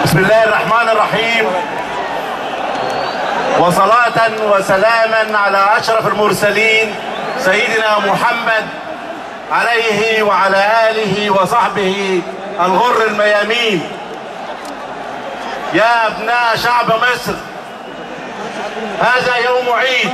بسم الله الرحمن الرحيم، وصلاة وسلاما على أشرف المرسلين سيدنا محمد عليه وعلى آله وصحبه الغر الميامين. يا أبناء شعب مصر، هذا يوم عيد،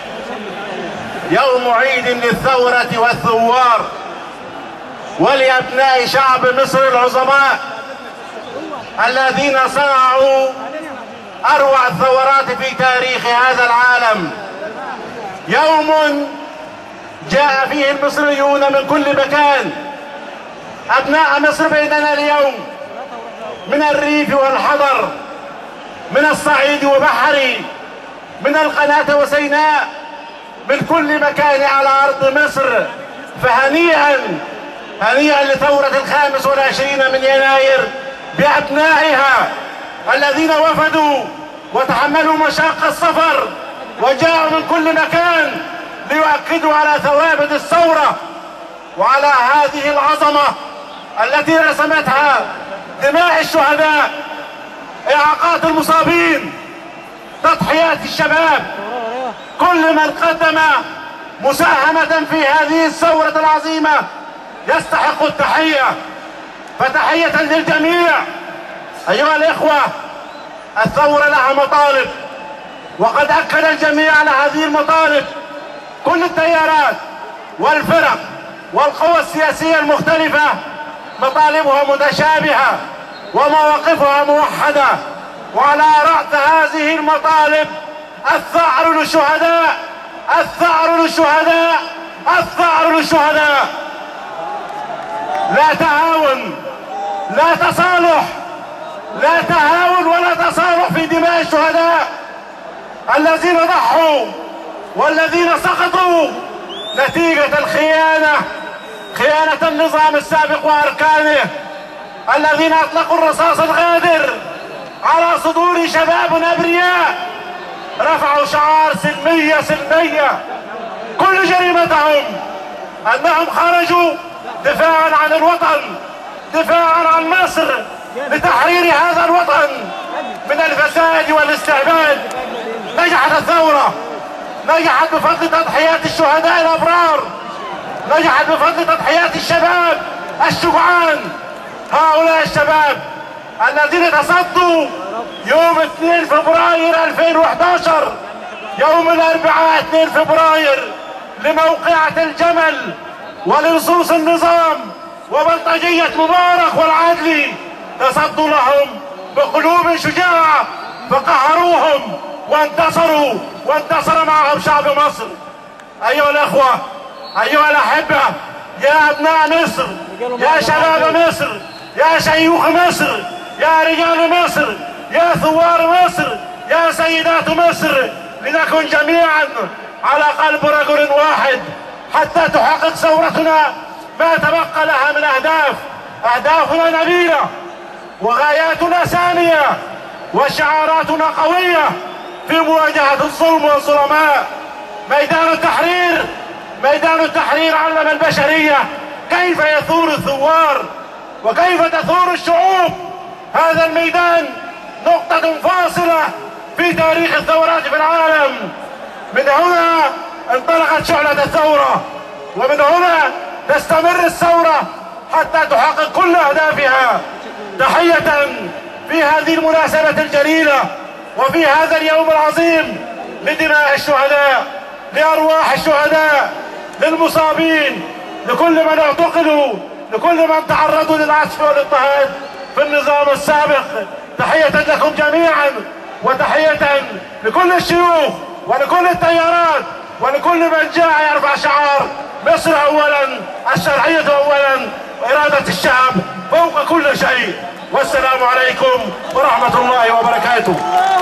يوم عيد للثورة والثوار، ولأبناء شعب مصر العظماء الذين صنعوا أروع الثورات في تاريخ هذا العالم. يوم جاء فيه المصريون من كل مكان. أبناء مصر بيننا اليوم من الريف والحضر، من الصعيد وبحري، من القناة وسيناء، من كل مكان على أرض مصر. فهنيئا هنيئا لثورة 25 من يناير بأبنائها الذين وفدوا وتحملوا مشاق السفر وجاءوا من كل مكان ليؤكدوا على ثوابت الثورة وعلى هذه العظمة التي رسمتها دماء الشهداء، إعاقات المصابين، تضحيات الشباب، كل من قدم مساهمة في هذه الثورة العظيمة يستحق التحية. فتحية للجميع. أيها الإخوة، الثورة لها مطالب، وقد أكد الجميع على هذه المطالب. كل التيارات والفرق والقوى السياسية المختلفة مطالبها متشابهة ومواقفها موحدة، وعلى رأس هذه المطالب الثأر للشهداء، الثأر للشهداء، الثأر للشهداء. لا تهاون، لا تصالح، لا تهاون ولا تصالح في دماء الشهداء الذين ضحوا والذين سقطوا نتيجة الخيانة، خيانة النظام السابق وأركانه، الذين أطلقوا الرصاص الغادر على صدور شباب أبرياء رفعوا شعار سلمية سلمية. كل جريمتهم أنهم خرجوا دفاعا عن الوطن، دفاعا عن مصر، لتحرير هذا الوطن من الفساد والاستعباد. نجحت الثورة، نجحت بفضل تضحيات الشهداء الأبرار، نجحت بفضل تضحيات الشباب الشجعان. هؤلاء الشباب الذين تصدوا يوم 2 فبراير 2011، يوم الأربعاء 2 فبراير، لموقعة الجمل ولصوص النظام وبلطجية مبارك والعدلي، تصدوا لهم بقلوب شجاعة فقهروهم وانتصروا، وانتصر معهم شعب مصر. أيها الأخوة، أيها الأحبة، يا أبناء مصر، يا شباب مصر، يا شيوخ مصر، يا رجال مصر، يا ثوار مصر، يا سيدات مصر، لنكن جميعا على قلب رجل واحد حتى تحقق ثورتنا ما تبقى لها من أهداف. أهدافنا نبيلة وغاياتنا سامية وشعاراتنا قوية في مواجهة الظلم والظلماء. ميدان التحرير، ميدان التحرير علم البشرية كيف يثور الثوار وكيف تثور الشعوب. هذا الميدان نقطة فاصلة في تاريخ الثورات في العالم. من هنا انطلقت شعلة الثورة، ومن هنا تستمر الثورة حتى تحقق كل أهدافها. تحية في هذه المناسبة الجليلة وفي هذا اليوم العظيم لدماء الشهداء، لأرواح الشهداء، للمصابين، لكل من اعتقلوا، لكل من تعرضوا للعسف والاضطهاد في النظام السابق. تحية لكم جميعا، وتحية لكل الشيوخ ولكل التيارات ولكل من جاء يرفع شعار مصر أولا، الشرعية أولا، وإرادة الشعب فوق كل شيء. والسلام عليكم ورحمة الله وبركاته.